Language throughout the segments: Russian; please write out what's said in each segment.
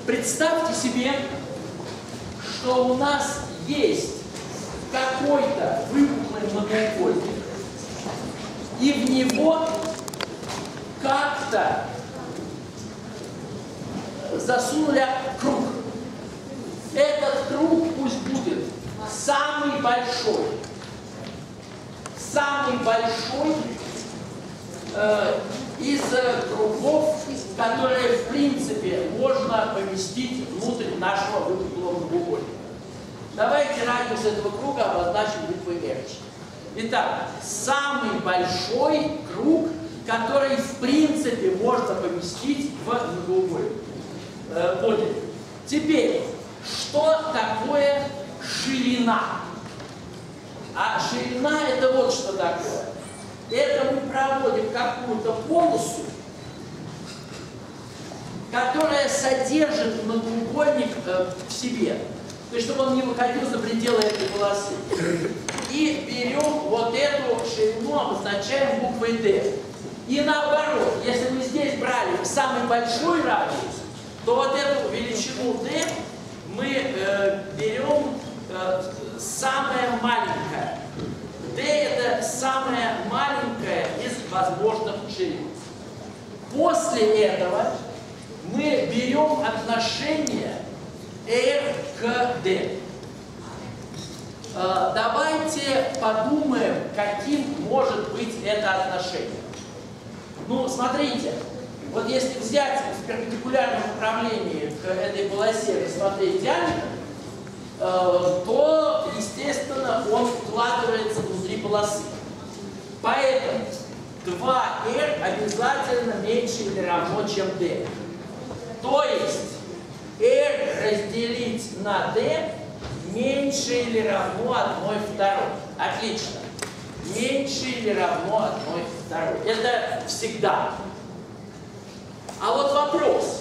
Представьте себе, что у нас есть какой-то выпуклый многоугольник, и в него как-то засунули круг. Этот круг пусть будет самый большой из кругов, которые, в принципе, можно поместить внутрь нашего выпуклого многоугольника. Давайте радиус этого круга обозначим буквой R. Итак, самый большой круг, который, в принципе, можно поместить в многоугольник. Поняли? Теперь, что такое ширина? А ширина – это вот что такое. Это мы проводим какую-то полосу, которая содержит многоугольник в себе. То есть, чтобы он не выходил за пределы этой полосы. И берем вот эту ширину, обозначаем буквой D. И наоборот, если мы здесь брали самый большой радиус, то вот эту величину D мы берем самое маленькое. D – это самое маленькое из возможных ширин. После этого мы берем отношение R к D. Давайте подумаем, каким может быть это отношение. Ну, смотрите, вот если взять в перпендикулярном направлении к этой полосе рассмотреть диаметр, то, естественно, он вкладывается внутри полосы. Поэтому 2R обязательно меньше или равно, чем D. То есть R разделить на D меньше или равно 1/2. Отлично. Меньше или равно 1/2. Это всегда. А вот вопрос.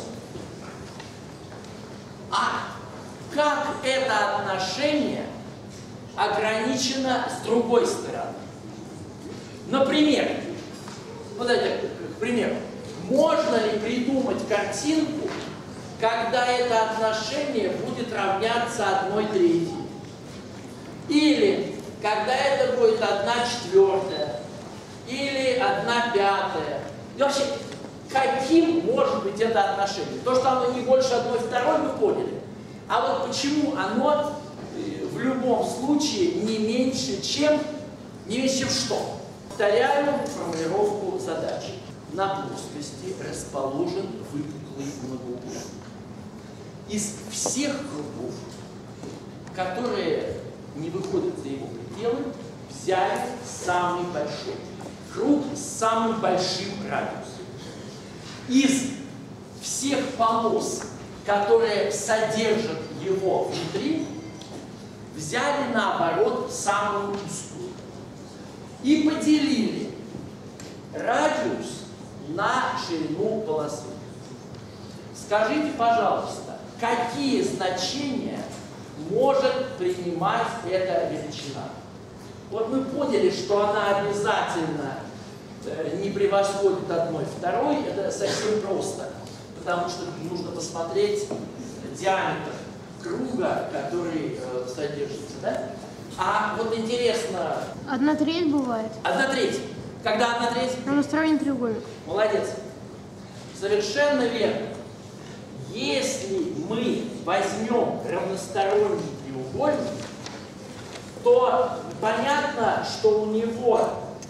А как это отношение ограничено с другой стороны? Например, вот это, к примеру, можно ли придумать картинку, когда это отношение будет равняться 1/3? Или когда это будет 1/4? Или 1/5? И вообще, каким может быть это отношение? То, что оно не больше 1/2, вы поняли. А вот почему оно в любом случае не меньше, чем что? Повторяю формулировку задачи. На плоскости расположен выпуклый многоугольник. Из всех кругов, которые не выходят за его пределы, взяли самый большой. Круг с самым большим радиусом. Из всех полос, которые содержат его внутри, взяли, наоборот, самую узкую. И поделили радиус на ширину полосы. Скажите, пожалуйста, какие значения может принимать эта величина? Вот мы поняли, что она обязательно не превосходит 1/2, это совсем просто, потому что нужно посмотреть диаметр круга, который содержится, да? А вот интересно... 1/3 бывает. 1/3. Когда 1/3? Равносторонний треугольник. Молодец. Совершенно верно. Если мы возьмем равносторонний треугольник, то понятно, что у него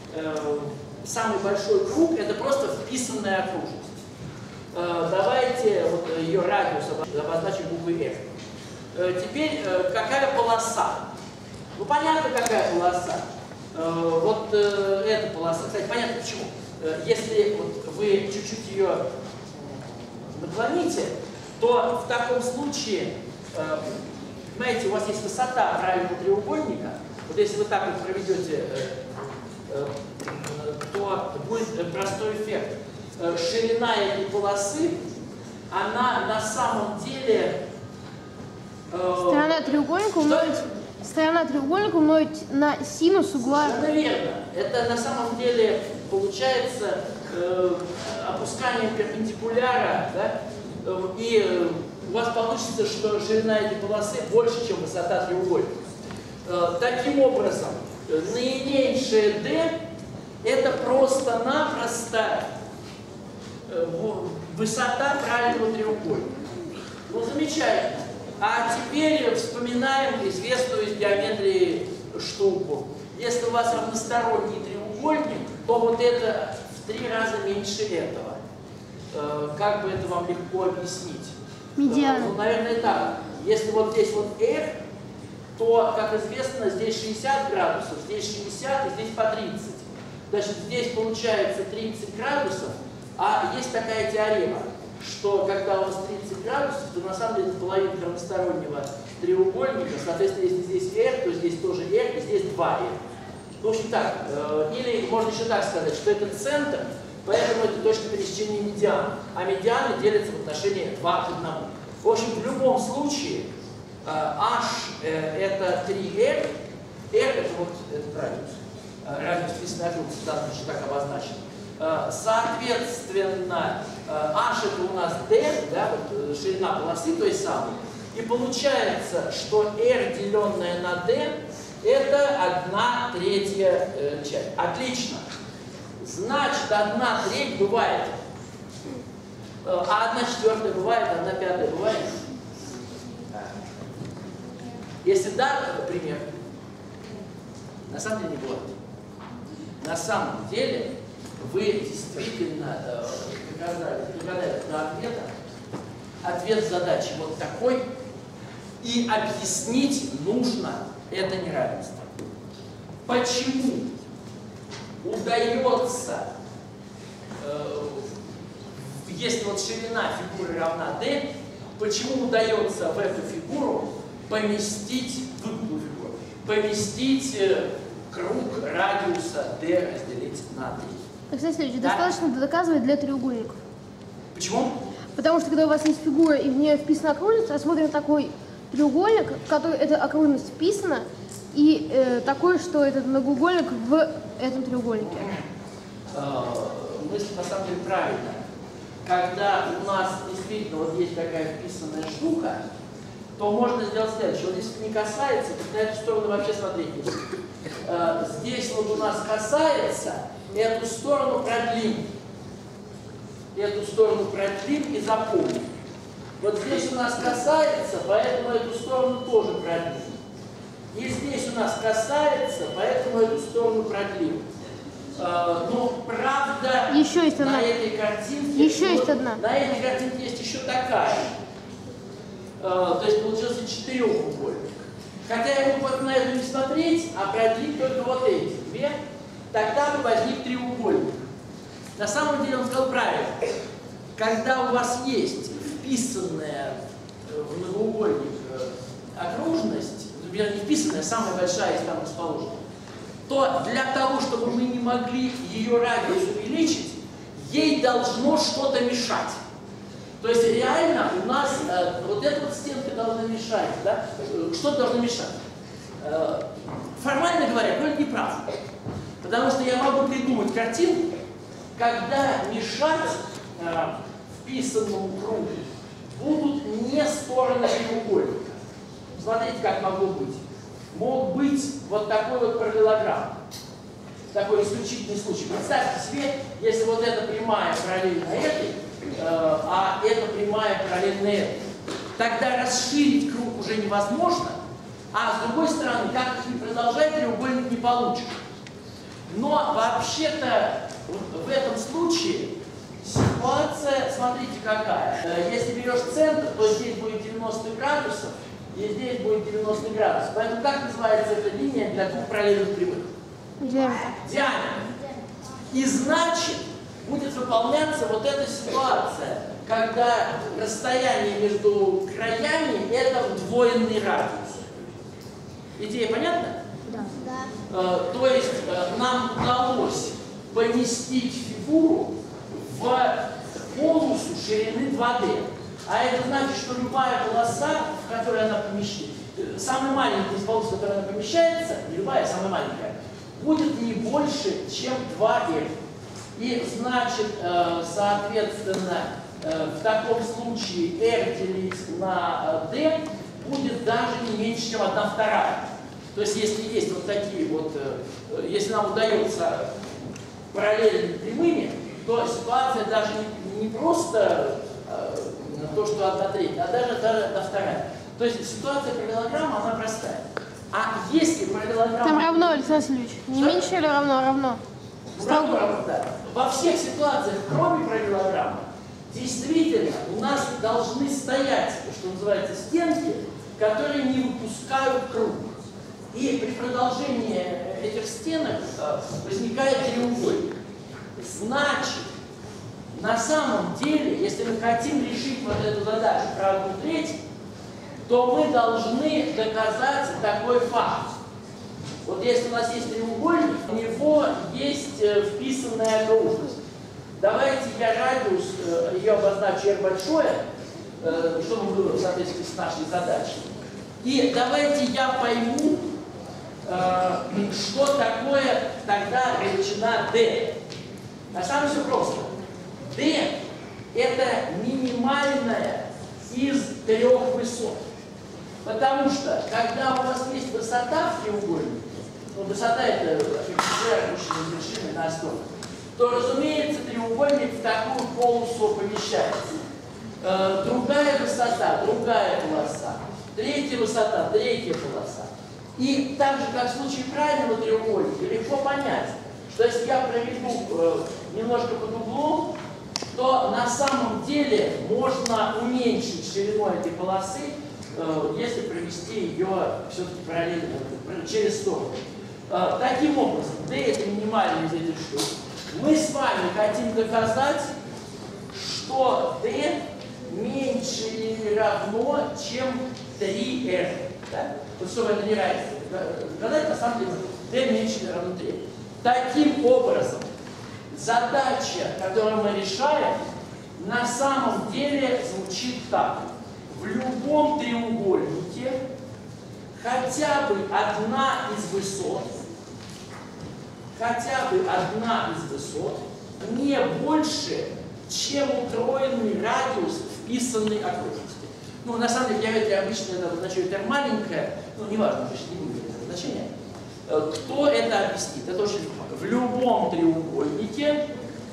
самый большой круг – это просто вписанная окружность. Давайте вот ее радиус обозначим буквой F. Теперь какая полоса? Ну, понятно, какая полоса. Вот эта полоса. Кстати, понятно почему. Если вот вы чуть-чуть ее наклоните, то в таком случае, понимаете, у вас есть высота правильного треугольника. Вот если вы так вот проведете, то будет простой эффект. Ширина этой полосы, она на самом деле... Сторона треугольника умножить на синус угла. Совершенно верно. Это на самом деле получается опускание перпендикуляра, да? И у вас получится, что ширина этой полосы больше, чем высота треугольника. Таким образом, наименьшее d это просто-напросто высота правильного треугольника. Ну, замечательно. А теперь вспоминаем известную из геометрии штуку. Если у вас равносторонний треугольник, то вот это в 3 раза меньше этого. Как бы это вам легко объяснить? Медиана. Ну, наверное, так. Если вот здесь вот R, то, как известно, здесь 60 градусов, здесь 60 и здесь по 30. Значит, здесь получается 30 градусов, а есть такая теорема, что когда у вас 30 градусов, то на самом деле половина равностороннего треугольника, соответственно, если здесь R, то здесь тоже R, и здесь 2R. В общем так, или можно еще так сказать, что это центр, поэтому это точка пересечения медиан, а медианы делятся в отношении 2 к 1. В общем, в любом случае, H это 3R, R это вот этот радиус списанной окружности, в данном случае так обозначен. Соответственно, H это у нас D, да, вот ширина полосы той самой, и получается, что R деленное на D это 1/3 часть. Отлично. Значит, 1/3 бывает. А 1/4 бывает, 1/5 бывает. Если да, например, на самом деле не бывает. На самом деле вы действительно пригадали до ответа. Ответ задачи вот такой. И объяснить нужно это неравенство. Почему удается, если вот ширина фигуры равна d, почему удается в эту фигуру поместить, круг радиуса d разделить на 3? Александр Сергеевич, Да? достаточно доказывать для треугольников. Почему? Потому что когда у вас есть фигура и в нее вписана окружность, рассмотрим такой треугольник, в который эта окружность вписана, и такой, что этот многоугольник в этом треугольнике. Мысль на самом деле правильная. Когда у нас действительно вот есть такая вписанная штука, то можно сделать следующее. Вот если не касается, то на эту сторону вообще смотреть не будет. Здесь вот у нас касается, эту сторону продлим. Эту сторону продлим и запомним. Вот здесь у нас касается, поэтому эту сторону тоже продлим. И здесь у нас касается, поэтому эту сторону продлим. Но правда, Еще есть на одна. этой картинке, Еще есть одна. На этой картинке есть еще такая. То есть получился 4-угольник. Хотя я мог на эту не смотреть, а продлить только вот эти две, тогда бы возник треугольник. На самом деле он сказал правильно. Когда у вас есть вписанная в многоугольник окружность, вернее, не вписанная, самая большая, если там расположена, то для того, чтобы мы не могли ее радиус увеличить, ей должно что-то мешать. То есть реально у нас вот эта вот стенка должна мешать, да? Что-то должно мешать. Формально говоря, Коль не прав. Потому что я могу придумать картинку, когда мешать вписанному кругу будут не стороны треугольника. Смотрите, как могло быть. Мог быть вот такой вот параллелограмм. Такой исключительный случай. Представьте себе, если вот эта прямая параллельно этой, а эта прямая параллельно этой, тогда расширить круг уже невозможно, а с другой стороны, как ни продолжать, треугольник не получит. Но вообще-то в этом случае ситуация, смотрите, какая. Если берешь центр, то здесь будет 90 градусов, и здесь будет 90 градусов. Поэтому как называется эта линия для двух параллельных прямых? Диаметр. Диаметр. И значит, будет выполняться вот эта ситуация, когда расстояние между краями – это удвоенный радиус. Идея понятна? Да. То есть нам удалось поместить фигуру в полосу ширины 2D. А это значит, что любая полоса, в которой она помещается, самая маленькая из полос, в которой она помещается, не любая, а самая маленькая, будет не больше, чем 2R. И значит, соответственно, в таком случае R делить на D будет даже не меньше, чем 1/2. То есть если есть вот такие вот, если нам удается параллельными прямыми, то ситуация даже не просто то, что 1/3, а даже 1/2. То есть ситуация параллелограмма, она простая. А если параллелограмма... Там равно, Александр Васильевич. Не что? меньше или равно? Равно. Равно, да. Во всех ситуациях, кроме параллелограмма, действительно у нас должны стоять, что называется, стенки, которые не выпускают круг. И при продолжении этих стенок возникает треугольник. Значит, на самом деле, если мы хотим решить вот эту задачу про 1/3, то мы должны доказать такой факт. Вот если у нас есть треугольник, у него есть вписанная окружность. Давайте я радиус, ее обозначу R большое, чтобы было в соответствии с нашей задачей. И давайте я пойму, что такое тогда величина D. На самом деле все просто. D это минимальная из 3 высот. Потому что, когда у вас есть высота в треугольнике, ну, высота это опущенные вершины на основе, то, разумеется, треугольник в такую полосу помещается. Другая высота, другая полоса. Третья высота, третья полоса. И так же, как в случае правильного треугольника, легко понять, что если я проведу немножко под углом, то на самом деле можно уменьшить ширину этой полосы, если провести ее все-таки параллельно, через сторону. Таким образом, D это минимальный из этих штук. Мы с вами хотим доказать, что D меньше или равно, чем 3R. Да? Вот чтобы это не равенство доказать, на самом деле D меньше или равно 3. Таким образом, задача, которую мы решаем, на самом деле звучит так. В любом треугольнике хотя бы одна из высот не больше, чем утроенный радиус вписанной окружности. Ну, на самом деле, я обычно это обозначаю R маленькое, ну, неважно, не будет это значение. Кто это объяснит? Это очень легко. В любом треугольнике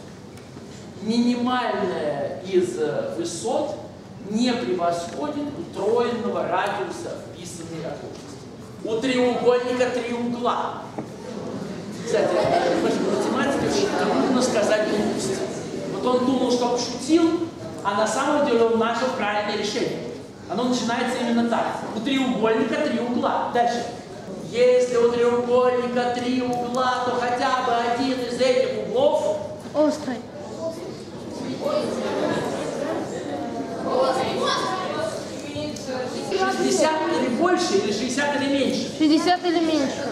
минимальная из высот не превосходит утроенного радиуса вписанной окружности. У треугольника 3 угла. Кстати, в математике очень трудно сказать глупости. Вот он думал, что пошутил, а на самом деле он нашел правильное решение. Оно начинается именно так. У треугольника 3 угла. Дальше. Если у треугольника 3 угла, то хотя бы один из этих углов острый. 60 или больше, или 60 или меньше? 60 или меньше.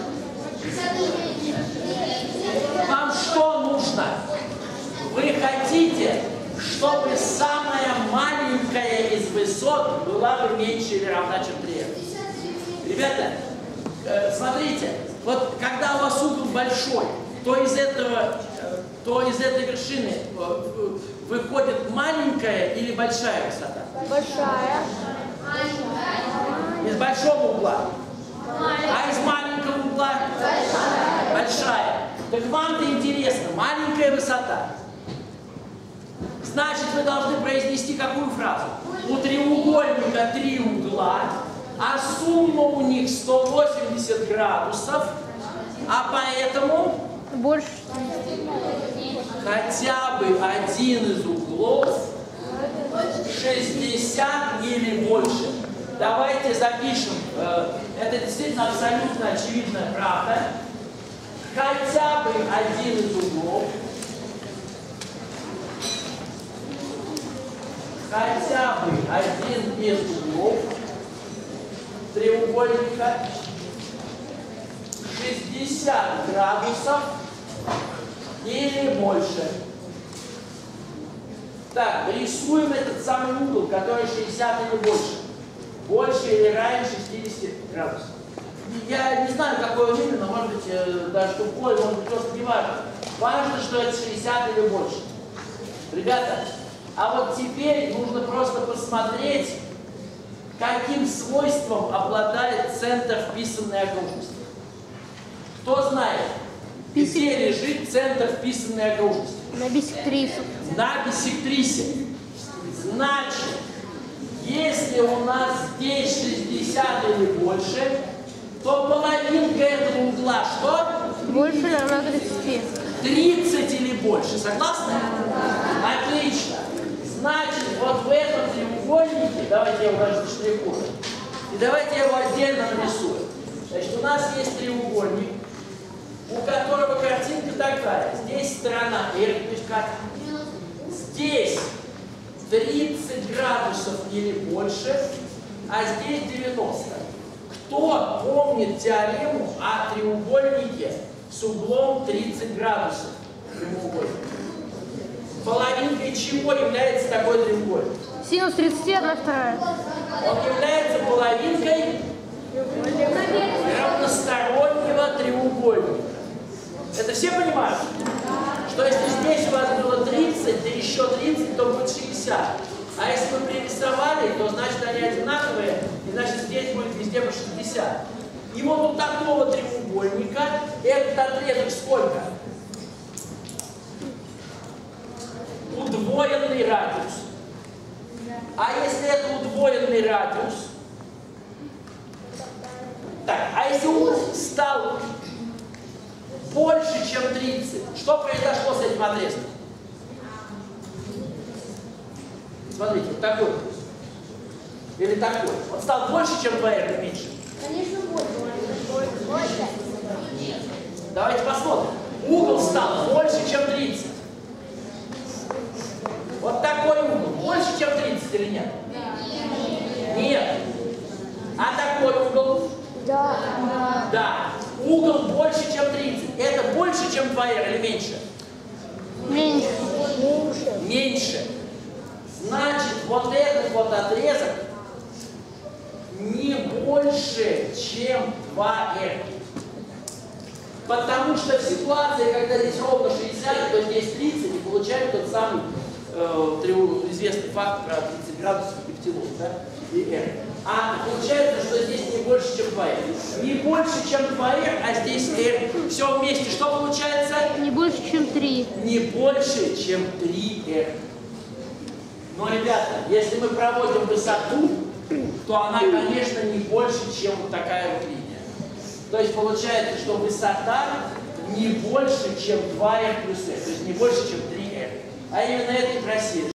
Вам что нужно? Вы хотите, чтобы самая маленькая из высот была бы меньше или равна, чем 3. Ребята, смотрите, вот когда у вас угол большой, то из этой вершины выходит маленькая или большая высота? Большая. Из большого угла. А из маленького угла? Большая. Так вам-то интересно, маленькая высота. Значит, вы должны произнести какую фразу? У треугольника 3 угла, а сумма у них 180 градусов, а поэтому больше. хотя бы один из углов 60 или больше. Давайте запишем. Это действительно абсолютно очевидная правда. Хотя бы один из углов. Хотя бы один из углов треугольника 60 градусов или больше. Так, рисуем этот самый угол, который 60 или больше. Больше или равен 60 градусов. Я не знаю, какой он именно, может быть, даже тупой, может быть, просто не важно. Важно, что это 60 или больше. Ребята, А вот теперь нужно просто посмотреть, каким свойством обладает центр вписанной окружности. Кто знает, где лежит центр вписанной окружности? На биссектрисе. На биссектрисе. Значит, если у нас здесь 60 или больше, то половинка этого угла что? Больше равна 30. 30 или больше. Согласны? Отлично. Значит, вот в этом треугольнике, давайте я его даже заштрихую, и давайте я его отдельно нарисую. Значит, у нас есть треугольник, у которого картинка такая. Здесь сторона R, то есть как? Здесь 30 градусов или больше, а здесь 90. Кто помнит теорему о треугольнике с углом 30 градусов? Треугольник. Половинкой чего является такой треугольник? Синус 30, 1/2. Он является половинкой равностороннего треугольника. Это все понимают? Что если здесь у вас было 30, да еще 30, то будет 60. А если вы пририсовали, то значит они одинаковые, и значит здесь будет везде по 60. И вот у такого треугольника этот отрезок сколько? Удвоенный радиус. А если это удвоенный радиус? Так, а если угол стал больше, чем 30, что произошло с этим отрезком? Смотрите, вот такой. Или такой. Он стал больше, чем 2r, или меньше? Конечно, больше. Нет. Давайте посмотрим. Угол стал больше, чем 30. Вот такой угол. Больше, чем 30 или нет? Нет. А такой угол? Да. Да. Угол больше, чем 30. Это больше, чем 2r или меньше? Меньше. Меньше. Значит, вот этот вот отрезок не больше, чем 2r. Потому что в ситуации, когда здесь ровно 60, то здесь 30, и получаем тот самый известный факт про 30 градусов и птилос, да, и r. А получается, что здесь не больше, чем 2r. Не больше, чем 2r, а здесь r. Все вместе. Что получается? Не больше, чем 3. Не больше, чем 3r. Но, ребята, если мы проводим высоту, то она, конечно, не больше, чем вот такая вот линия. То есть получается, что высота не больше, чем 2r плюс r. То есть не больше, чем 3r. А именно это и просили.